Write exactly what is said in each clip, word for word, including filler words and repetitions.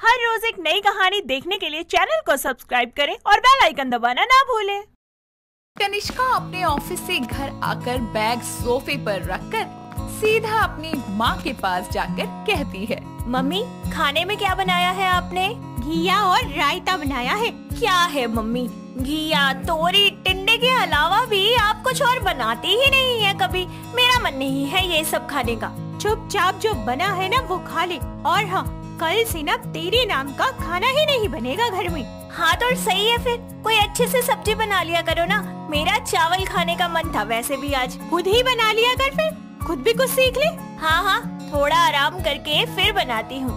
हर रोज एक नई कहानी देखने के लिए चैनल को सब्सक्राइब करें और बेल आइकन दबाना ना भूलें। कनिष्का अपने ऑफिस से घर आकर बैग सोफे पर रखकर सीधा अपनी माँ के पास जाकर कहती है, मम्मी खाने में क्या बनाया है आपने? घिया और रायता बनाया है। क्या है मम्मी, घिया तोरी टिंडे के अलावा भी आप कुछ और बनाती ही नहीं है कभी। मेरा मन नहीं है ये सब खाने का। चुपचाप जो बना है ना वो खा ले। और हाँ, कल से ना तेरे नाम का खाना ही नहीं बनेगा घर में। हाँ तो सही है, फिर कोई अच्छे से सब्जी बना लिया करो ना। मेरा चावल खाने का मन था वैसे भी आज। खुद ही बना लिया कर, फिर खुद भी कुछ सीख ले। हाँ हाँ, थोड़ा आराम करके फिर बनाती हूँ।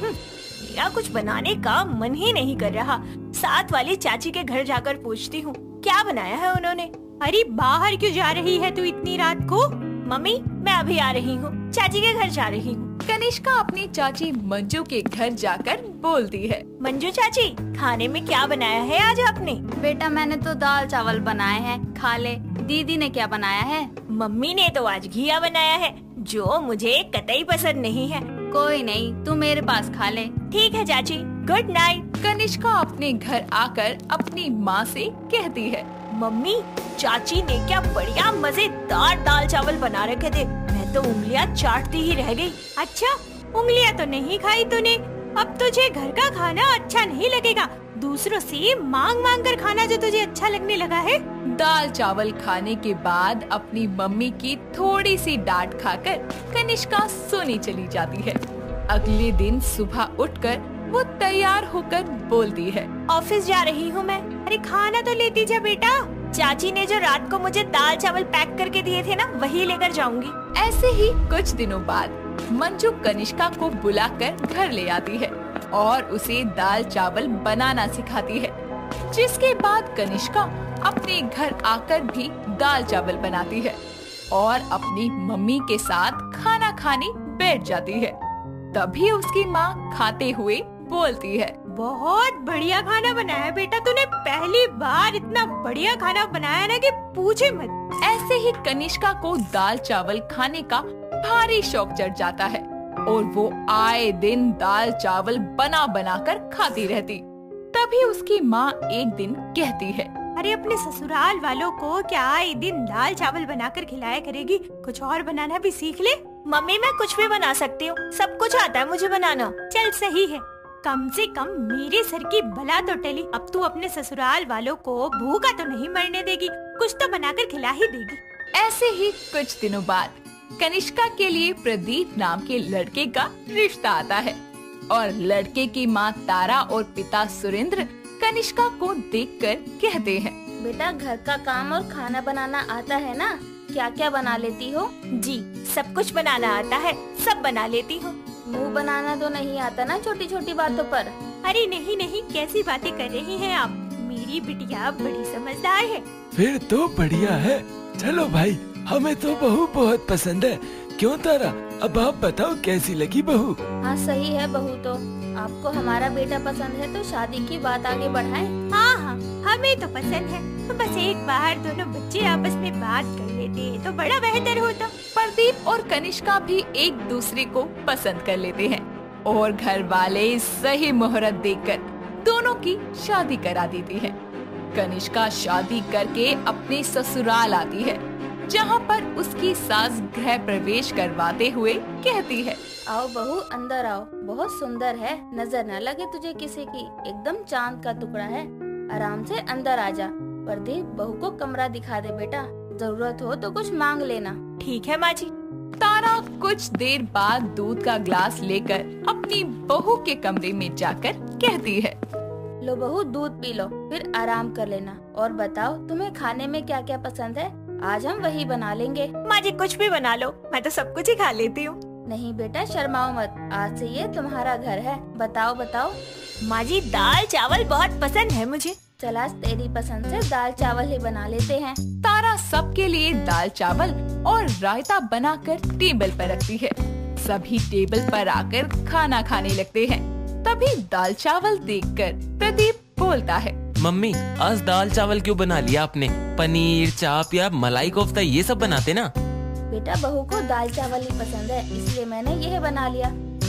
मेरा कुछ बनाने का मन ही नहीं कर रहा। साथ वाली चाची के घर जाकर पूछती हूँ क्या बनाया है उन्होंने। अरे बाहर क्यों जा रही है तू इतनी रात को? मम्मी मैं अभी आ रही हूँ, चाची के घर जा रही हूँ। कनिष्का अपनी चाची मंजू के घर जाकर बोलती है, मंजू चाची खाने में क्या बनाया है आज आपने? बेटा मैंने तो दाल चावल बनाए हैं, खा ले। दीदी ने क्या बनाया है? मम्मी ने तो आज घिया बनाया है, जो मुझे कतई पसंद नहीं है। कोई नहीं, तू मेरे पास खा ले। ठीक है चाची, गुड नाइट। कनिष्का अपने घर आकर अपनी माँ से कहती है, मम्मी चाची ने क्या बढ़िया मजेदार दाल चावल बना रखे थे। मैं तो उंगलियां चाटती ही रह गई। अच्छा, उंगलियां तो नहीं खाई तूने। अब तुझे घर का खाना अच्छा नहीं लगेगा, दूसरों से मांग मांग कर खाना जो तुझे अच्छा लगने लगा है। दाल चावल खाने के बाद अपनी मम्मी की थोड़ी सी डांट खाकर कनिष्का सोने चली जाती है। अगले दिन सुबह उठकर वो तैयार होकर बोलती है, ऑफिस जा रही हूँ मैं। अरे खाना तो लेती जा बेटा। चाची ने जो रात को मुझे दाल चावल पैक करके दिए थे ना, वही लेकर जाऊंगी। ऐसे ही कुछ दिनों बाद मंजू कनिष्का को बुलाकर घर ले आती है और उसे दाल चावल बनाना सिखाती है, जिसके बाद कनिष्का अपने घर आकर भी दाल चावल बनाती है और अपनी मम्मी के साथ खाना खाने बैठ जाती है। तभी उसकी माँ खाते हुए बोलती है, बहुत बढ़िया खाना बनाया बेटा तूने। पहली बार इतना बढ़िया खाना बनाया ना कि पूछे मत। ऐसे ही कनिष्का को दाल चावल खाने का भारी शौक चढ़ जाता है और वो आए दिन दाल चावल बना बना कर खाती रहती। तभी उसकी माँ एक दिन कहती है, अरे अपने ससुराल वालों को क्या आए दिन दाल चावल बनाकर खिलाया करेगी? कुछ और बनाना भी सीख ले। मम्मी मैं कुछ भी बना सकती हूँ, सब कुछ आता है मुझे बनाना। चल सही है, कम से कम मेरे सर की बला तो टली। अब तू अपने ससुराल वालों को भूखा तो नहीं मरने देगी, कुछ तो बनाकर खिला ही देगी। ऐसे ही कुछ दिनों बाद कनिष्का के लिए प्रदीप नाम के लड़के का रिश्ता आता है और लड़के की माँ तारा और पिता सुरेंद्र कनिष्का को देखकर कहते हैं, बेटा घर का काम और खाना बनाना आता है ना? क्या क्या बना लेती हो? जी सब कुछ बनाना आता है, सब बना लेती हूँ। मुंह बनाना तो नहीं आता ना छोटी छोटी बातों पर? अरे नहीं नहीं, कैसी बातें कर रही हैं आप? मेरी बिटिया बड़ी समझदार है। फिर तो बढ़िया है। चलो भाई, हमें तो बहू बहुत पसंद है। क्यों तारा, अब आप बताओ कैसी लगी बहू? हाँ सही है बहू तो। आपको हमारा बेटा पसंद है तो शादी की बात आगे बढ़ाएं। हाँ हाँ हमें तो पसंद है, तो बस एक बार दोनों बच्चे आपस में बात कर लेते तो बड़ा बेहतर होता। प्रदीप और कनिष्का भी एक दूसरे को पसंद कर लेते हैं और घर वाले सही मुहूर्त देखकर दोनों की शादी करा देती हैं। कनिष्का शादी करके अपने ससुराल आती है, जहाँ पर उसकी सास गृह प्रवेश करवाते हुए कहती है, आओ बहू अंदर आओ, बहुत सुंदर है, नजर न लगे तुझे किसी की, एकदम चांद का टुकड़ा है। आराम से अंदर आ जा। प्रदीप बहू को कमरा दिखा दे बेटा, जरूरत हो तो कुछ मांग लेना। ठीक है माँ जी। तारा कुछ देर बाद दूध का ग्लास लेकर अपनी बहू के कमरे में जाकर कहती है, लो बहू दूध पी लो, फिर आराम कर लेना। और बताओ तुम्हें खाने में क्या क्या पसंद है? आज हम वही बना लेंगे। माँ जी कुछ भी बना लो, मैं तो सब कुछ ही खा लेती हूँ। नहीं बेटा शर्माओ मत, आज से ये तुम्हारा घर है। बताओ बताओ। माँ जी दाल चावल बहुत पसंद है मुझे। चल आज तेरी पसंद से दाल चावल ही बना लेते हैं। तारा सबके लिए दाल चावल और रायता बनाकर टेबल पर रखती है। सभी टेबल पर आकर खाना खाने लगते हैं। तभी दाल चावल देखकर प्रदीप बोलता है, मम्मी आज दाल चावल क्यों बना लिया आपने? पनीर चाप या मलाई कोफ्ता ये सब बनाते ना? बेटा बहू को दाल चावल ही पसंद है, इसलिए मैंने यह बना लिया।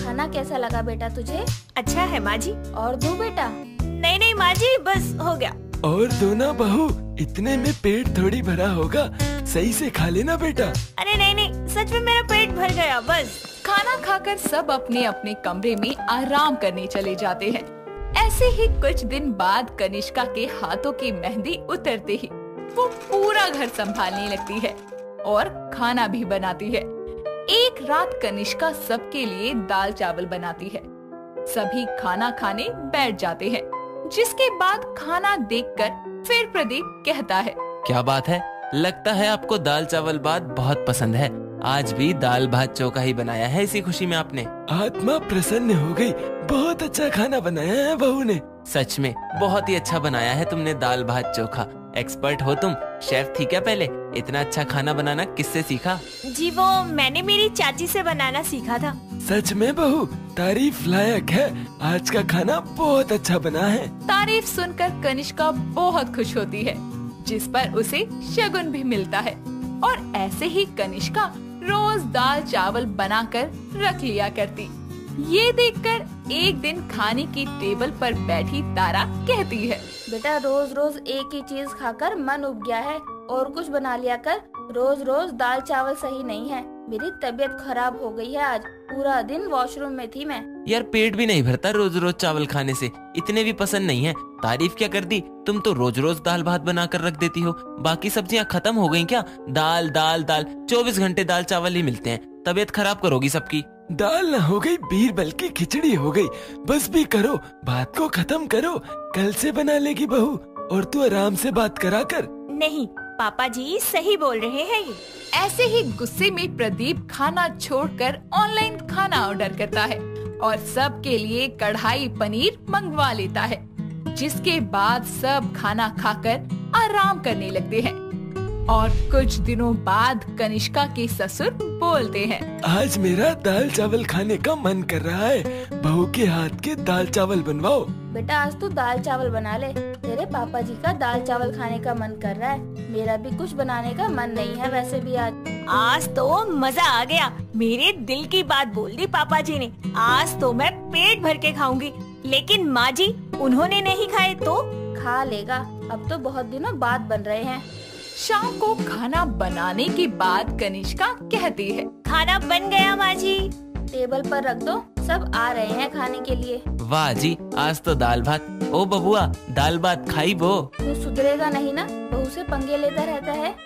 खाना कैसा लगा बेटा तुझे? अच्छा है माँ जी। और दो बेटा? नहीं नहीं माँ जी, बस हो गया। और दो ना बहू, इतने में पेट थोड़ी भरा होगा, सही से खा लेना बेटा। अरे नहीं नहीं, सच में मेरा पेट भर गया बस। खाना खाकर सब अपने अपने कमरे में आराम करने चले जाते हैं। ऐसे ही कुछ दिन बाद कनिष्का के हाथों की मेहंदी उतरते ही वो पूरा घर संभालने लगती है और खाना भी बनाती है। एक रात कनिष्का सबके लिए दाल चावल बनाती है। सभी खाना खाने बैठ जाते हैं, जिसके बाद खाना देखकर फिर प्रदीप कहता है, क्या बात है, लगता है आपको दाल चावल बात बहुत पसंद है। आज भी दाल भात चोखा ही बनाया है इसी खुशी में आपने। आत्मा प्रसन्न हो गई, बहुत अच्छा खाना बनाया है बहू ने। सच में बहुत ही अच्छा बनाया है तुमने दाल भात चोखा। एक्सपर्ट हो तुम, शेफ थी क्या पहले? इतना अच्छा खाना बनाना किससे सीखा? जी वो मैंने मेरी चाची से बनाना सीखा था। सच में बहू तारीफ लायक है, आज का खाना बहुत अच्छा बना है। तारीफ सुनकर कनिष्का बहुत खुश होती है, जिस पर उसे शगुन भी मिलता है। और ऐसे ही कनिष्का रोज दाल चावल बनाकर रख लिया करती। ये देखकर एक दिन खाने की टेबल पर बैठी तारा कहती है, बेटा रोज रोज एक ही चीज खाकर मन उब गया है, और कुछ बना लिया कर। रोज रोज दाल चावल सही नहीं है, मेरी तबीयत खराब हो गई है। आज पूरा दिन वॉशरूम में थी मैं। यार पेट भी नहीं भरता रोज रोज चावल खाने से, इतने भी पसंद नहीं है। तारीफ क्या कर दी, तुम तो रोज रोज दाल भात बना कर रख देती हो। बाकी सब्जियां खत्म हो गई क्या? दाल दाल दाल चौबीस घंटे दाल चावल ही मिलते हैं, तबीयत खराब करोगी सबकी। दाल न हो गई बीरबल की खिचड़ी हो गई, बस भी करो, बात को खत्म करो, कल से बना लेगी बहू। और तू आराम से बात करा कर। नहीं पापा जी सही बोल रहे हैं ये। ऐसे ही गुस्से में प्रदीप खाना छोड़कर ऑनलाइन खाना ऑर्डर करता है और सबके लिए कढ़ाई पनीर मंगवा लेता है, जिसके बाद सब खाना खाकर आराम करने लगते हैं। और कुछ दिनों बाद कनिष्का के ससुर बोलते हैं, आज मेरा दाल चावल खाने का मन कर रहा है, बहू के हाथ के दाल चावल बनवाओ। बेटा आज तू दाल चावल बना ले, तेरे पापा जी का दाल चावल खाने का मन कर रहा है। मेरा भी कुछ बनाने का मन नहीं है वैसे भी आज। आज तो मजा आ गया, मेरे दिल की बात बोल दी पापा जी ने। आज तो मैं पेट भर के खाऊंगी। लेकिन माँ जी उन्होंने नहीं खाए तो? खा लेगा, अब तो बहुत दिनों बाद बन रहे हैं। शाम को खाना बनाने के बाद कनिष्का कहती है, खाना बन गया माँ जी। टेबल पर रख दो, सब आ रहे हैं खाने के लिए। वाह जी, आज तो दाल भात। ओ बबुआ दाल भात खाई वो। तू सुधरेगा नहीं ना, बहू से पंगे लेता रहता है।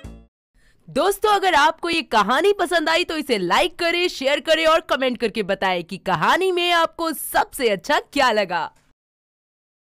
दोस्तों अगर आपको ये कहानी पसंद आई तो इसे लाइक करें, शेयर करें और कमेंट करके बताएं कि कहानी में आपको सबसे अच्छा क्या लगा।